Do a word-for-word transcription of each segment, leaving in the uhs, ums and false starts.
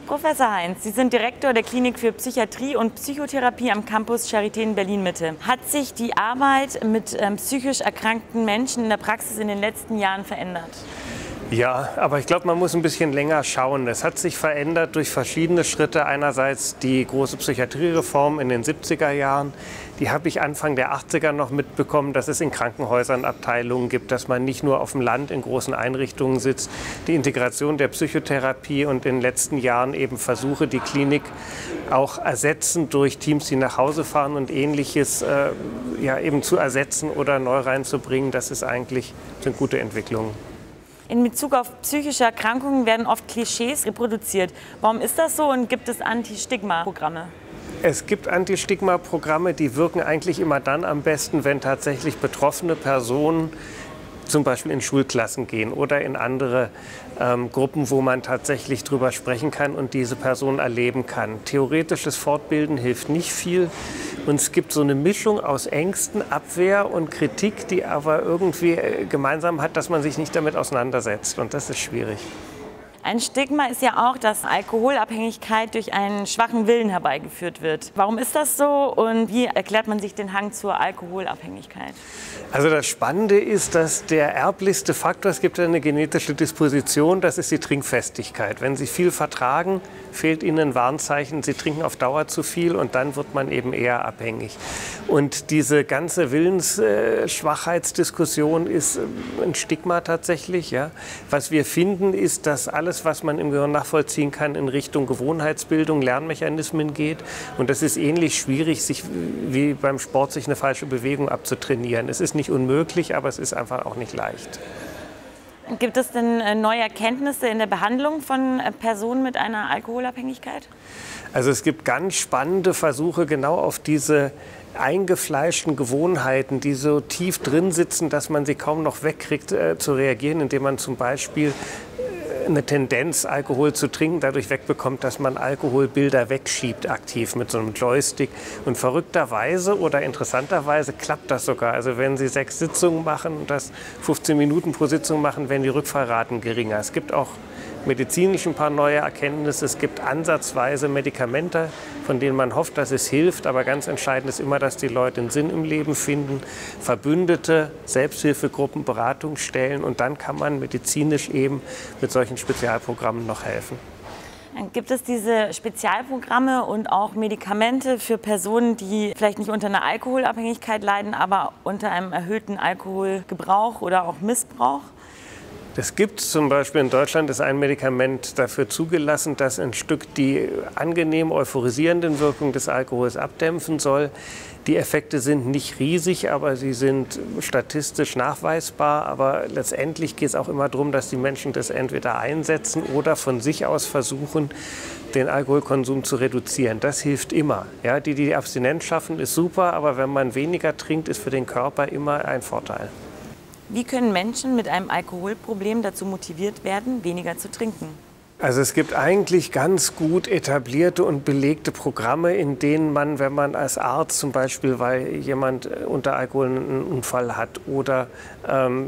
Professor Heinz, Sie sind Direktor der Klinik für Psychiatrie und Psychotherapie am Campus Charité in Berlin-Mitte. Hat sich die Arbeit mit ähm, psychisch erkrankten Menschen in der Praxis in den letzten Jahren verändert? Ja, aber ich glaube, man muss ein bisschen länger schauen. Es hat sich verändert durch verschiedene Schritte. Einerseits die große Psychiatriereform in den siebziger Jahren. Die habe ich Anfang der achtziger noch mitbekommen, dass es in Krankenhäusern Abteilungen gibt, dass man nicht nur auf dem Land in großen Einrichtungen sitzt. Die Integration der Psychotherapie und in den letzten Jahren eben Versuche, die Klinik auch ersetzen durch Teams, die nach Hause fahren und Ähnliches äh, ja, eben zu ersetzen oder neu reinzubringen. Das ist eigentlich, sind gute Entwicklungen. In Bezug auf psychische Erkrankungen werden oft Klischees reproduziert. Warum ist das so und gibt es Anti-Stigma-Programme? Es gibt Anti-Stigma-Programme, die wirken eigentlich immer dann am besten, wenn tatsächlich betroffene Personen zum Beispiel in Schulklassen gehen oder in andere ähm, Gruppen, wo man tatsächlich drüber sprechen kann und diese Person erleben kann. Theoretisches Fortbilden hilft nicht viel. Und es gibt so eine Mischung aus Ängsten, Abwehr und Kritik, die aber irgendwie gemeinsam hat, dass man sich nicht damit auseinandersetzt. Und das ist schwierig. Ein Stigma ist ja auch, dass Alkoholabhängigkeit durch einen schwachen Willen herbeigeführt wird. Warum ist das so und wie erklärt man sich den Hang zur Alkoholabhängigkeit? Also das Spannende ist, dass der erblichste Faktor, es gibt eine genetische Disposition, das ist die Trinkfestigkeit. Wenn Sie viel vertragen, fehlt Ihnen ein Warnzeichen, Sie trinken auf Dauer zu viel und dann wird man eben eher abhängig. Und diese ganze Willensschwachheitsdiskussion ist ein Stigma tatsächlich. Ja. Was wir finden, ist, dass alles, was man im Gehirn nachvollziehen kann, in Richtung Gewohnheitsbildung, Lernmechanismen geht. Und das ist ähnlich schwierig, sich wie beim Sport sich eine falsche Bewegung abzutrainieren. Es ist nicht unmöglich, aber es ist einfach auch nicht leicht. Gibt es denn neue Erkenntnisse in der Behandlung von Personen mit einer Alkoholabhängigkeit? Also es gibt ganz spannende Versuche genau auf diese eingefleischten Gewohnheiten, die so tief drin sitzen, dass man sie kaum noch wegkriegt, äh, zu reagieren, indem man zum Beispiel eine Tendenz, Alkohol zu trinken, dadurch wegbekommt, dass man Alkoholbilder wegschiebt, aktiv mit so einem Joystick. Und verrückterweise oder interessanterweise klappt das sogar. Also wenn Sie sechs Sitzungen machen und das fünfzehn Minuten pro Sitzung machen, werden die Rückfallraten geringer. Es gibt auch medizinisch ein paar neue Erkenntnisse. Es gibt ansatzweise Medikamente, von denen man hofft, dass es hilft. Aber ganz entscheidend ist immer, dass die Leute einen Sinn im Leben finden, Verbündete, Selbsthilfegruppen, Beratungsstellen. Und dann kann man medizinisch eben mit solchen Spezialprogrammen noch helfen. Gibt es diese Spezialprogramme und auch Medikamente für Personen, die vielleicht nicht unter einer Alkoholabhängigkeit leiden, aber unter einem erhöhten Alkoholgebrauch oder auch Missbrauch? Es gibt zum Beispiel in Deutschland ist ein Medikament dafür zugelassen, das ein Stück die angenehm euphorisierenden Wirkungen des Alkohols abdämpfen soll. Die Effekte sind nicht riesig, aber sie sind statistisch nachweisbar. Aber letztendlich geht es auch immer darum, dass die Menschen das entweder einsetzen oder von sich aus versuchen, den Alkoholkonsum zu reduzieren. Das hilft immer. Ja, die, die die Abstinenz schaffen, ist super, aber wenn man weniger trinkt, ist für den Körper immer ein Vorteil. Wie können Menschen mit einem Alkoholproblem dazu motiviert werden, weniger zu trinken? Also es gibt eigentlich ganz gut etablierte und belegte Programme, in denen man, wenn man als Arzt zum Beispiel, weil jemand unter Alkohol einen Unfall hat oder ähm,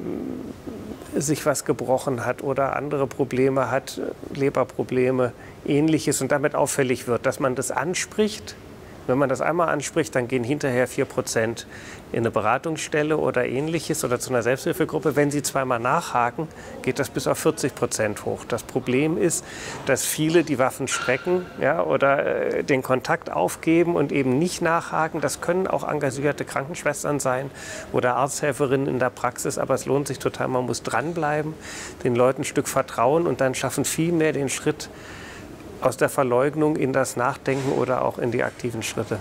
sich was gebrochen hat oder andere Probleme hat, Leberprobleme, Ähnliches und damit auffällig wird, dass man das anspricht. Wenn man das einmal anspricht, dann gehen hinterher vier Prozent in eine Beratungsstelle oder Ähnliches oder zu einer Selbsthilfegruppe. Wenn sie zweimal nachhaken, geht das bis auf vierzig Prozent hoch. Das Problem ist, dass viele die Waffen strecken, ja, oder äh, den Kontakt aufgeben und eben nicht nachhaken. Das können auch engagierte Krankenschwestern sein oder Arzthelferinnen in der Praxis. Aber es lohnt sich total, man muss dranbleiben, den Leuten ein Stück vertrauen und dann schaffen viel mehr den Schritt aus der Verleugnung in das Nachdenken oder auch in die aktiven Schritte.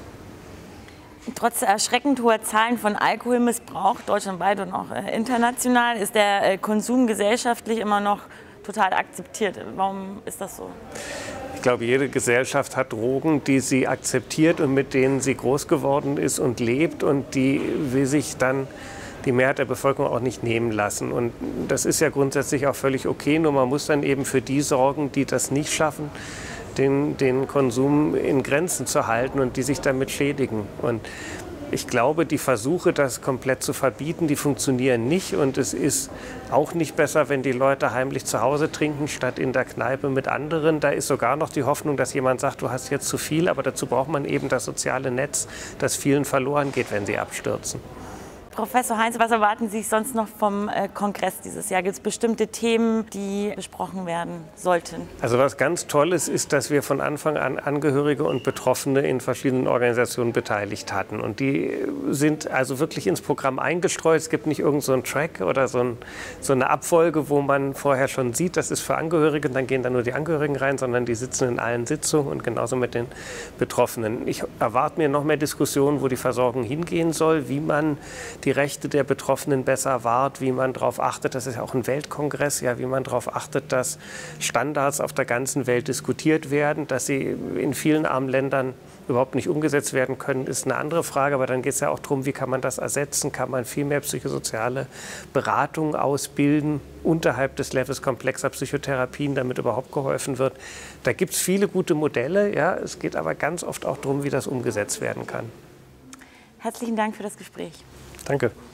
Trotz erschreckend hoher Zahlen von Alkoholmissbrauch, deutschlandweit und auch international, ist der Konsum gesellschaftlich immer noch total akzeptiert. Warum ist das so? Ich glaube, jede Gesellschaft hat Drogen, die sie akzeptiert und mit denen sie groß geworden ist und lebt. Und die will sich dann die Mehrheit der Bevölkerung auch nicht nehmen lassen. Und das ist ja grundsätzlich auch völlig okay, nur man muss dann eben für die sorgen, die das nicht schaffen, den, den Konsum in Grenzen zu halten und die sich damit schädigen. Und Ich glaube, die Versuche, das komplett zu verbieten, die funktionieren nicht. Und es ist auch nicht besser, wenn die Leute heimlich zu Hause trinken, statt in der Kneipe mit anderen. Da ist sogar noch die Hoffnung, dass jemand sagt, du hast jetzt zu viel. Aber dazu braucht man eben das soziale Netz, das vielen verloren geht, wenn sie abstürzen. Professor Heinze, was erwarten Sie sich sonst noch vom äh, Kongress dieses Jahr? Gibt es bestimmte Themen, die besprochen werden sollten? Also was ganz Tolles ist, dass wir von Anfang an Angehörige und Betroffene in verschiedenen Organisationen beteiligt hatten. Und die sind also wirklich ins Programm eingestreut. Es gibt nicht irgend so einen Track oder so, ein, so eine Abfolge, wo man vorher schon sieht, das ist für Angehörige, und dann gehen da nur die Angehörigen rein, sondern die sitzen in allen Sitzungen und genauso mit den Betroffenen. Ich erwarte mir noch mehr Diskussionen, wo die Versorgung hingehen soll, wie man die Rechte der Betroffenen besser wahrt, wie man darauf achtet, das ist ja auch ein Weltkongress, ja, wie man darauf achtet, dass Standards auf der ganzen Welt diskutiert werden, dass sie in vielen armen Ländern überhaupt nicht umgesetzt werden können, ist eine andere Frage. Aber dann geht es ja auch darum, wie kann man das ersetzen, kann man viel mehr psychosoziale Beratung ausbilden, unterhalb des Levels komplexer Psychotherapien, damit überhaupt geholfen wird. Da gibt es viele gute Modelle, ja, es geht aber ganz oft auch darum, wie das umgesetzt werden kann. Herzlichen Dank für das Gespräch. Danke.